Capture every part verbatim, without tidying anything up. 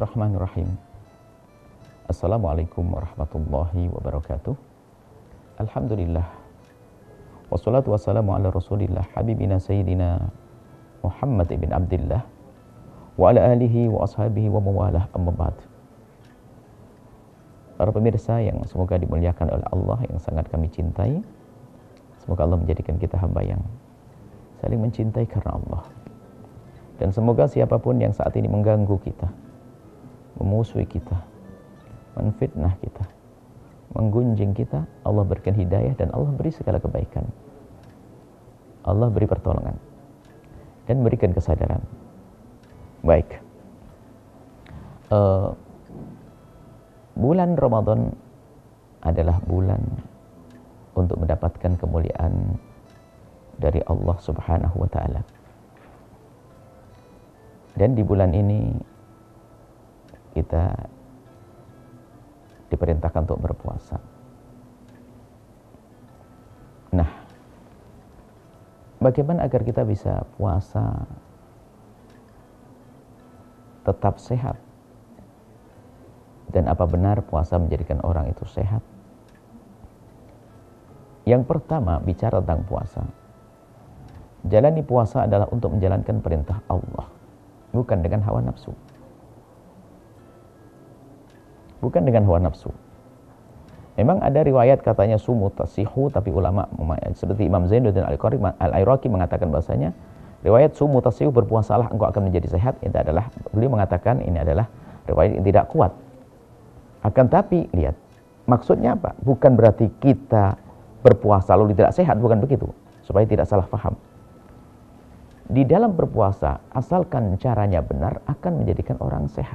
Bismillahirrahmanirrahim. Assalamualaikum warahmatullahi wabarakatuh. Alhamdulillah. Wassalatu wassalamu ala rasulillah habibina sayyidina Muhammad ibn Abdillah wa ala alihi wa ashabihi wa mawalah, amma ba'd. Para pemirsa yang semoga dimuliakan oleh Allah, yang sangat kami cintai, semoga Allah menjadikan kita hamba yang saling mencintai karena Allah. Dan semoga siapapun yang saat ini mengganggu kita, memusuhi kita, menfitnah kita, menggunjing kita, Allah berikan hidayah dan Allah beri segala kebaikan. Allah beri pertolongan dan berikan kesadaran. Baik, uh, bulan Ramadan adalah bulan untuk mendapatkan kemuliaan dari Allah Subhanahu wa Ta'ala. Dan di bulan ini kita diperintahkan untuk berpuasa. Nah, bagaimana agar kita bisa puasa tetap sehat? Dan apa benar puasa menjadikan orang itu sehat? Yang pertama, bicara tentang puasa. Jalani puasa adalah untuk menjalankan perintah Allah, bukan dengan hawa nafsu. Bukan dengan hawa nafsu. Memang ada riwayat katanya sumu tasihu, tapi ulama seperti Imam Zainuddin Al-Iraqi mengatakan bahasanya riwayat sumu tasihu, berpuasalah engkau akan menjadi sehat, itu adalah, beliau mengatakan ini adalah riwayat yang tidak kuat. Akan tapi lihat, maksudnya apa? Bukan berarti kita berpuasa lalu tidak sehat, bukan begitu. Supaya tidak salah paham. Di dalam berpuasa, asalkan caranya benar, akan menjadikan orang sehat.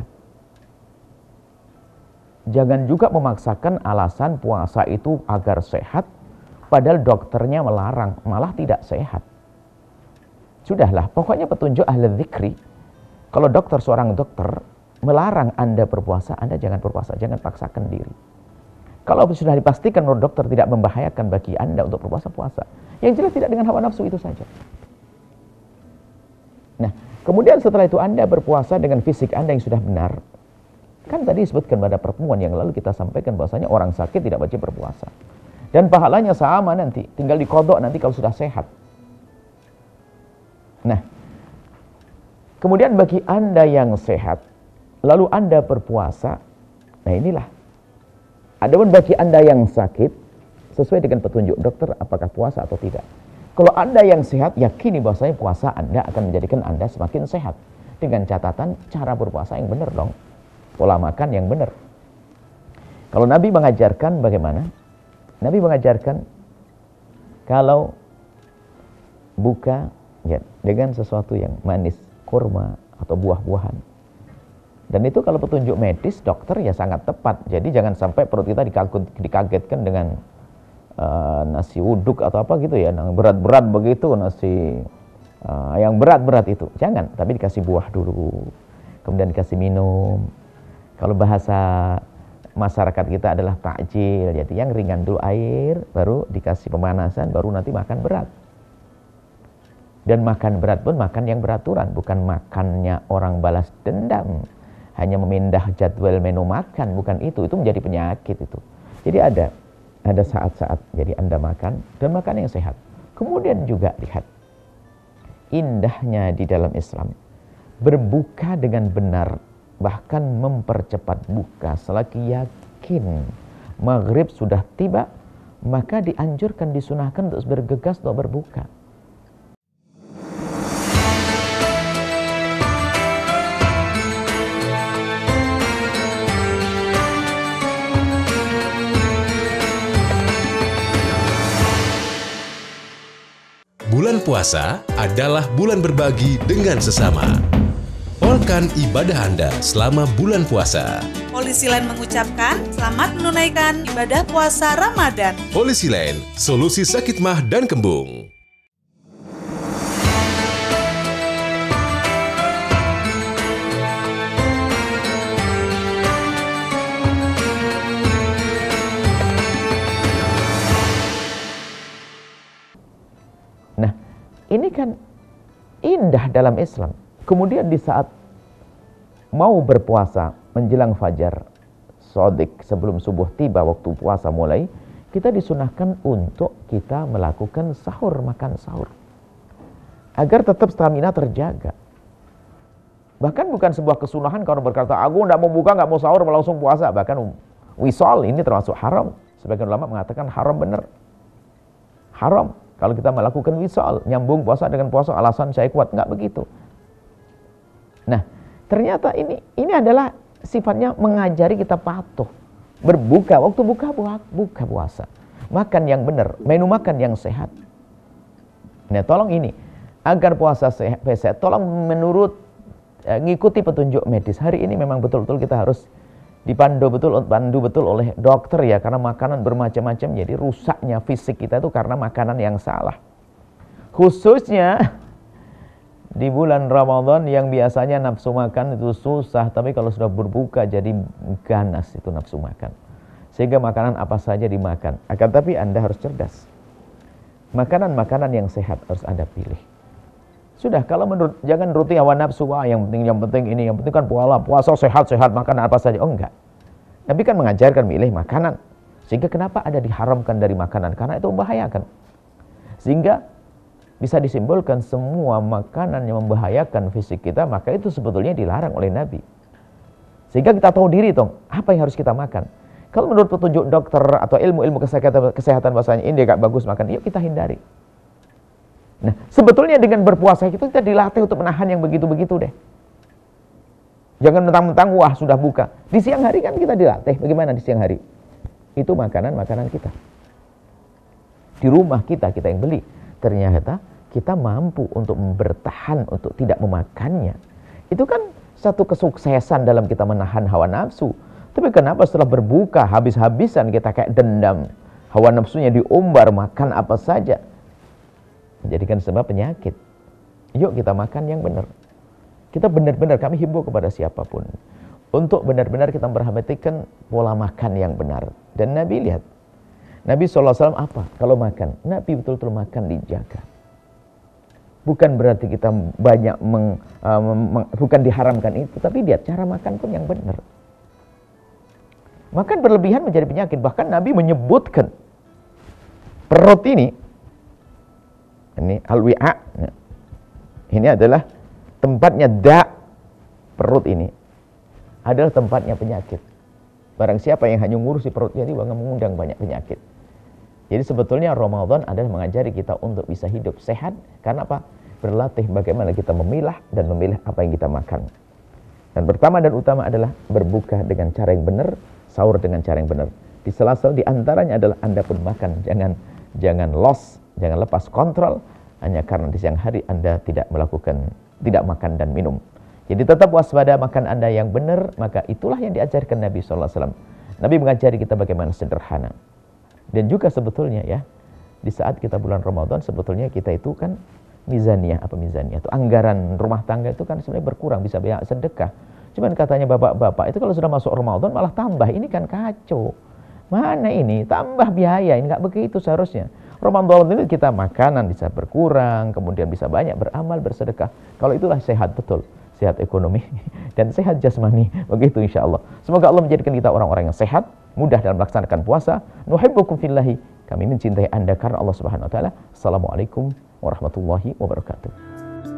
Jangan juga memaksakan alasan puasa itu agar sehat, padahal dokternya melarang, malah tidak sehat. Sudahlah, pokoknya petunjuk ahli dzikri. Kalau dokter, seorang dokter melarang Anda berpuasa, Anda jangan berpuasa, jangan paksakan diri. Kalau sudah dipastikan menurut dokter tidak membahayakan bagi Anda untuk berpuasa, puasa. Yang jelas tidak dengan hawa nafsu itu saja. Nah, kemudian setelah itu Anda berpuasa dengan fisik Anda yang sudah benar. Kan tadi disebutkan pada pertemuan yang lalu kita sampaikan bahwasanya orang sakit tidak wajib berpuasa. Dan pahalanya sama nanti, tinggal dikodok nanti kalau sudah sehat. Nah, kemudian bagi Anda yang sehat, lalu Anda berpuasa, nah inilah. Adapun bagi Anda yang sakit, sesuai dengan petunjuk dokter apakah puasa atau tidak. Kalau Anda yang sehat, yakini bahwasanya puasa Anda akan menjadikan Anda semakin sehat. Dengan catatan cara berpuasa yang benar dong. Pola makan yang benar. Kalau Nabi mengajarkan bagaimana? Nabi mengajarkan kalau buka ya, dengan sesuatu yang manis, kurma atau buah-buahan. Dan itu kalau petunjuk medis dokter ya sangat tepat. Jadi jangan sampai perut kita dikagetkan dengan Uh, nasi uduk atau apa gitu ya, berat-berat begitu, nasi uh, yang berat-berat itu jangan, tapi dikasih buah dulu, kemudian dikasih minum. Kalau bahasa masyarakat kita adalah takjil, jadi yang ringan dulu air, baru dikasih pemanasan, baru nanti makan berat. Dan makan berat pun makan yang beraturan, bukan makannya orang balas dendam, hanya memindah jadwal menu makan, bukan itu, itu menjadi penyakit itu. Jadi ada Ada saat-saat jadi Anda makan dan makan yang sehat. Kemudian juga lihat indahnya di dalam Islam. Berbuka dengan benar, bahkan mempercepat buka selagi yakin maghrib sudah tiba, maka dianjurkan, disunahkan untuk bergegas untuk berbuka. Bulan puasa adalah bulan berbagi dengan sesama. Polkan ibadah Anda selama bulan puasa. Polisi Lain mengucapkan selamat menunaikan ibadah puasa Ramadan. Polisi Lain, solusi sakit mah dan kembung. Ini kan indah dalam Islam. Kemudian di saat mau berpuasa, menjelang fajar shadiq, sebelum subuh tiba waktu puasa mulai, kita disunahkan untuk kita melakukan sahur, makan sahur, agar tetap stamina terjaga. Bahkan bukan sebuah kesunahan kalau berkata, aku tidak mau buka, nggak mau sahur, mau langsung puasa. Bahkan wisol ini termasuk haram. Sebagian ulama mengatakan haram benar. Haram kalau kita melakukan wisol, nyambung puasa dengan puasa, alasan saya kuat. Nggak begitu. Nah, ternyata ini ini adalah sifatnya mengajari kita patuh. Berbuka, waktu buka, buka puasa. Makan yang benar, menu makan yang sehat. Nah, tolong ini, agar puasa sehat, sehat tolong menurut ngikuti petunjuk medis. Hari ini memang betul-betul kita harus dipandu betul, pandu betul oleh dokter ya, karena makanan bermacam-macam, jadi rusaknya fisik kita itu karena makanan yang salah. Khususnya di bulan Ramadan yang biasanya nafsu makan itu susah, tapi kalau sudah berbuka jadi ganas itu nafsu makan. Sehingga makanan apa saja dimakan. Akan tapi Anda harus cerdas. Makanan-makanan yang sehat harus Anda pilih. Sudah, kalau menurut, jangan rutin hawa nafsu, wah yang penting yang penting ini, yang penting kan puasa, puasa sehat-sehat, makan apa saja. Oh enggak. Nabi kan mengajarkan milih makanan. Sehingga kenapa ada diharamkan dari makanan? Karena itu membahayakan. Sehingga bisa disimpulkan semua makanan yang membahayakan fisik kita, maka itu sebetulnya dilarang oleh Nabi. Sehingga kita tahu diri dong, apa yang harus kita makan. Kalau menurut petunjuk dokter atau ilmu-ilmu kesehatan, kesehatan bahasanya ini gak bagus makan, yuk kita hindari. Nah, sebetulnya dengan berpuasa itu kita dilatih untuk menahan yang begitu-begitu deh. Jangan mentang-mentang wah sudah buka. Di siang hari kan kita dilatih. Bagaimana di siang hari? Itu makanan-makanan kita. Di rumah kita, kita yang beli. Ternyata kita mampu untuk bertahan, untuk tidak memakannya. Itu kan satu kesuksesan dalam kita menahan hawa nafsu. Tapi kenapa setelah berbuka, habis-habisan kita kayak dendam. Hawa nafsunya diumbar, makan apa saja. Menjadikan sebab penyakit. Yuk kita makan yang benar. Kita benar-benar, kami himbau kepada siapapun untuk benar-benar kita memperhatikan pola makan yang benar. Dan Nabi lihat, Nabi shallallahu alaihi wasallam apa? Kalau makan, Nabi betul-betul makan dijaga. Bukan berarti kita banyak meng, uh, meng, bukan diharamkan itu, tapi lihat cara makan pun yang benar. Makan berlebihan menjadi penyakit. Bahkan Nabi menyebutkan perut ini, ini al-wi'a, ini adalah tempatnya da, perut ini adalah tempatnya penyakit. Barang siapa yang hanya ngurusi perutnya, dia akan mengundang banyak penyakit. Jadi sebetulnya Ramadan adalah mengajari kita untuk bisa hidup sehat. Karena apa? Berlatih bagaimana kita memilah dan memilih apa yang kita makan. Dan pertama dan utama adalah berbuka dengan cara yang benar, sahur dengan cara yang benar. Di sela-sela di antaranya adalah Anda pun makan, jangan jangan loss, jangan lepas kontrol hanya karena di siang hari Anda tidak melakukan, tidak makan dan minum. Jadi tetap waspada, makan Anda yang benar, maka itulah yang diajarkan Nabi shallallahu alaihi wasallam. Nabi mengajari kita bagaimana sederhana. Dan juga sebetulnya ya, di saat kita bulan Ramadan, sebetulnya kita itu kan mizaniyah, apa mizaniyah? Itu anggaran rumah tangga itu kan sebenarnya berkurang, bisa banyak sedekah. Cuman katanya bapak-bapak itu kalau sudah masuk Ramadan malah tambah, ini kan kacau. Mana ini? Tambah biaya, ini nggak begitu seharusnya. Ramadan ini kita makanan bisa berkurang, kemudian bisa banyak beramal, bersedekah. Kalau itulah sehat betul, sehat ekonomi dan sehat jasmani, begitu insya Allah. Semoga Allah menjadikan kita orang-orang yang sehat, mudah dalam melaksanakan puasa. Nuhibbukum fillahi, kami mencintai Anda karena Allah Subhanahu wa taala. Assalamualaikum warahmatullahi wabarakatuh.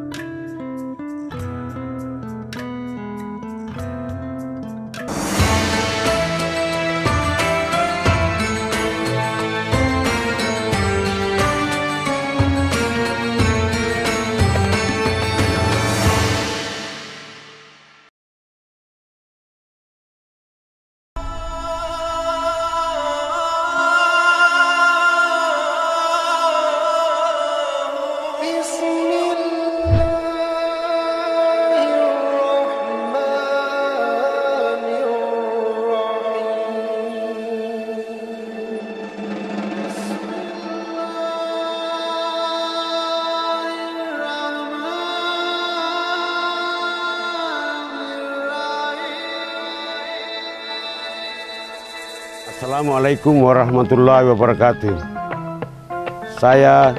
Assalamualaikum warahmatullahi wabarakatuh. Saya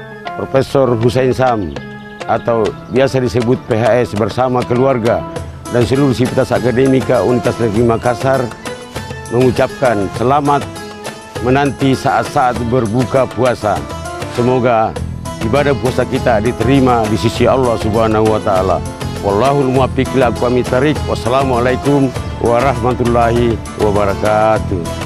Profesor Hussein Sam atau biasa disebut P H S bersama keluarga dan seluruh sivitas akademika Universitas Negeri Makassar mengucapkan selamat menanti saat-saat berbuka puasa. Semoga ibadah puasa kita diterima di sisi Allah Subhanahu wa taala. Wallahul muwaffiq ila aqwamit thariq. Wassalamualaikum warahmatullahi wabarakatuh.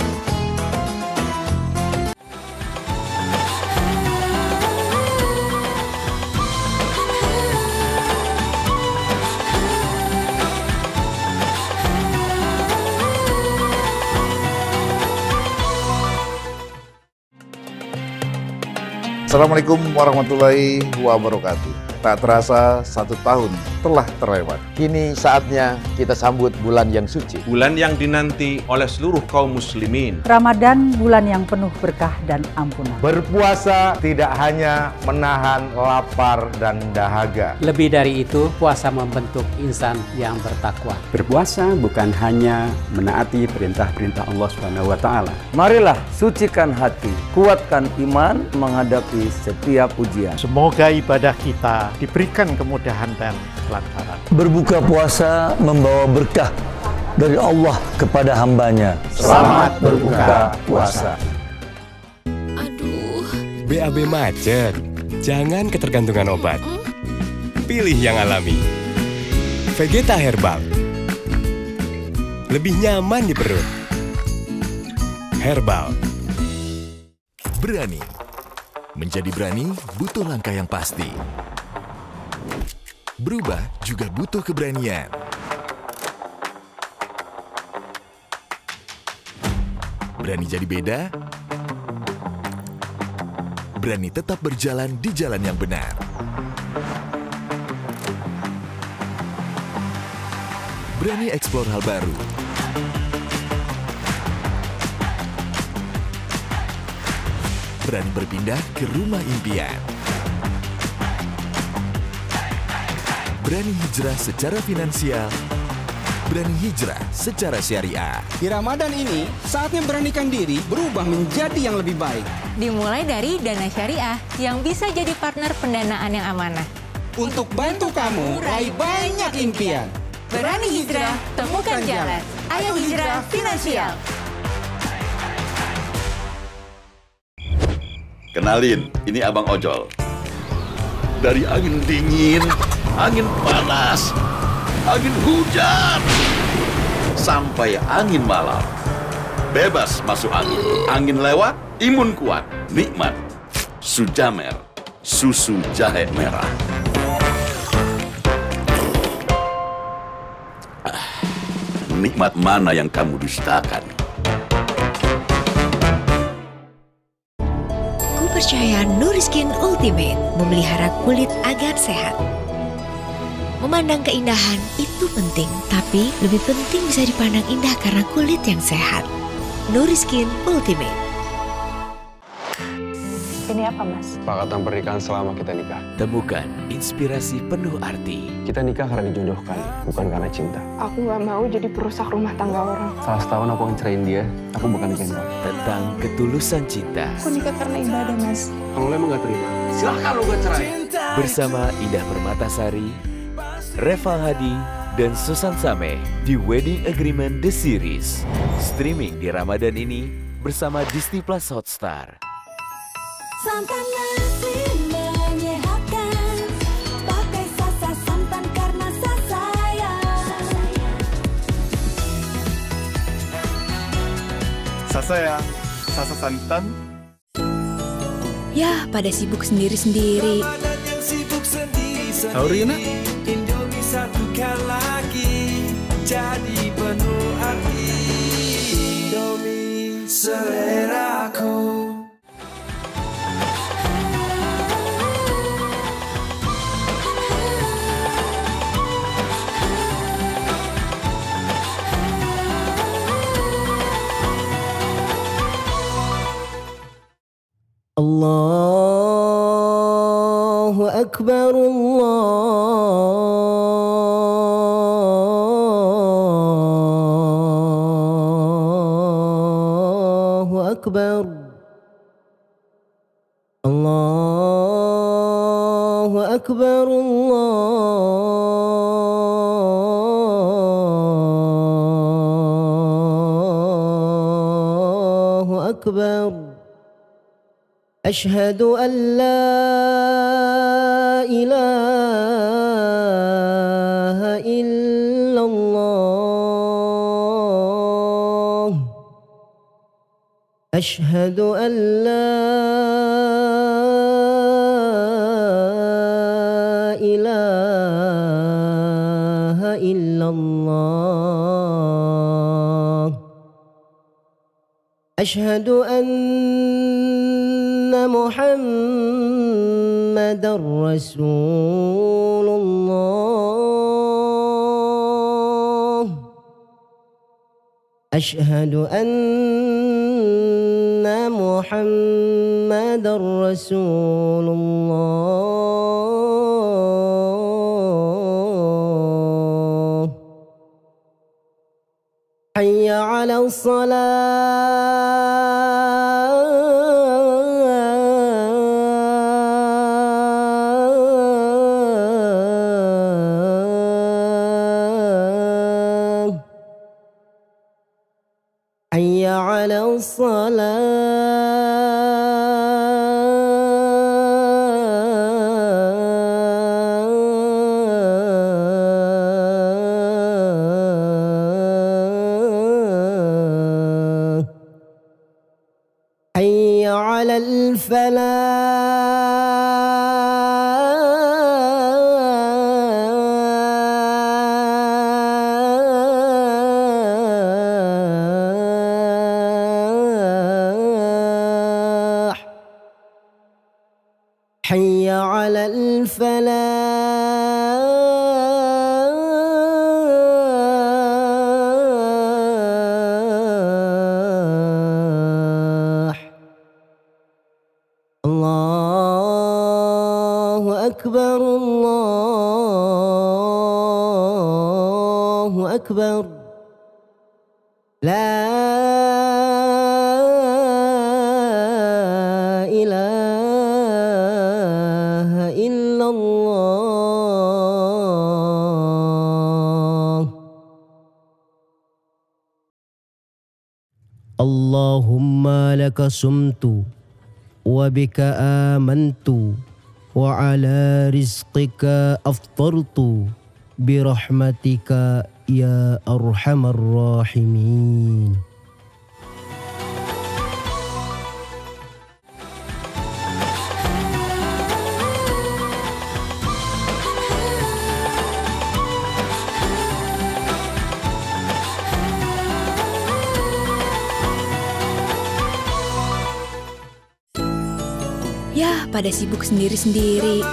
Assalamualaikum warahmatullahi wabarakatuh. Tak terasa satu tahun telah terlewat. Kini saatnya kita sambut bulan yang suci. Bulan yang dinanti oleh seluruh kaum muslimin. Ramadan bulan yang penuh berkah dan ampunan. Berpuasa tidak hanya menahan lapar dan dahaga. Lebih dari itu, puasa membentuk insan yang bertakwa. Berpuasa bukan hanya menaati perintah-perintah Allah Subhanahu wa taala. Marilah sucikan hati, kuatkan iman menghadapi setiap ujian. Semoga ibadah kita diberikan kemudahan dan kelancaran. Berbuka puasa membawa berkah dari Allah kepada hambanya. Selamat berbuka puasa. Aduh, B A B macet. Jangan ketergantungan obat. Pilih yang alami. Vegeta Herbal. Lebih nyaman di perut. Herbal. Berani. Menjadi berani butuh langkah yang pasti. Berubah juga butuh keberanian. Berani jadi beda. Berani tetap berjalan di jalan yang benar. Berani eksplor hal baru. Berani berpindah ke rumah impian. Berani hijrah secara finansial. Berani hijrah secara syariah. Di Ramadan ini, saatnya beranikan diri berubah menjadi yang lebih baik. Dimulai dari Dana Syariah yang bisa jadi partner pendanaan yang amanah. Untuk bantu kamu raih banyak impian. Berani hijrah, temukan jalan. Ayo hijrah finansial. Kenalin, ini Abang Ojol. Dari angin dingin, angin panas, angin hujan, sampai angin malam. Bebas masuk angin. Angin lewat, imun kuat. Nikmat. Sujamer, susu jahe merah. Ah, nikmat mana yang kamu dustakan? Percaya Nuriskin Ultimate memelihara kulit agar sehat. Memandang keindahan itu penting, tapi lebih penting bisa dipandang indah karena kulit yang sehat. Nuriskin Ultimate. Ini apa, Mas? Kesepakatan pernikahan selama kita nikah. Temukan inspirasi penuh arti. Kita nikah karena dijodohkan, bukan karena cinta. Aku nggak mau jadi perusak rumah tangga orang. Salah setahun aku ngecerain dia, aku bukan nikahin kamu. Tentang ketulusan cinta. Aku nikah karena ibadah, Mas. Kalau lo emang gak terima, silahkan lo gak cerai. Bersama Indah Permatasari, Reval Hadi, dan Susan Sameh di Wedding Agreement The Series. Streaming di Ramadan ini bersama Disney Plus Hotstar. Santan nasi menyehatkan, pakai Sasa santan karena Sasaya. Sasaya, Sasa santan. Ya, pada sibuk sendiri-sendiri. Saurina? Indomie satukan lagi, jadi penuh arti. Indomie seleraku. Allahu Akbar, Allahu Akbar, Allahu Akbar, Allahu أكبر أشهد أن لا إله إلا الله أشهد أن لا إله إلا الله أشهد أن محمدًا رسول الله أشهد أن محمدًا رسول الله حي على الصلاة حي على الصلاة حي على الفلاح حي على الفلاح الله أكبر الله أكبر لا إله إلا الله اللهم لك صمت وبك آمنت وعلى رزقك أفطرت برحمتك يا أرحم الراحمين. Yah, pada sibuk sendiri-sendiri.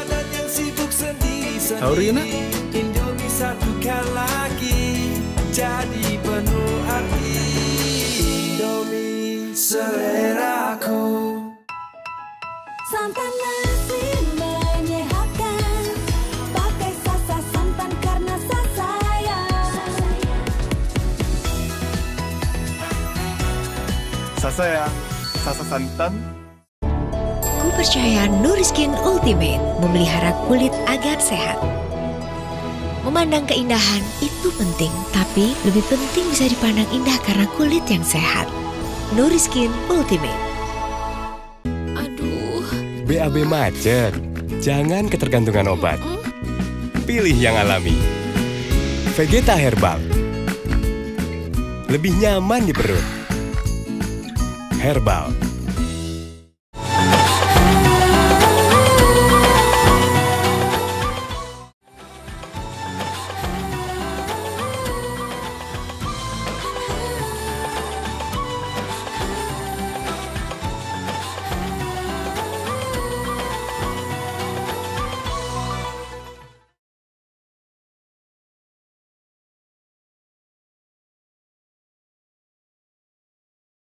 Sahur Yuna. Indomie satukan lagi, jadi penuh arti. Indomie seleraku. Santan nasi menyehatkan, pakai Sasa santan karena sasayang. Sasayang, Sasa santan. Ku percaya Nuriskin Ultimate memelihara kulit agar sehat. Memandang keindahan itu penting, tapi lebih penting bisa dipandang indah karena kulit yang sehat. Nuriskin Ultimate. Aduh. B A B macet. Jangan ketergantungan obat. Pilih yang alami. Vegeta Herbal. Lebih nyaman di perut. Herbal.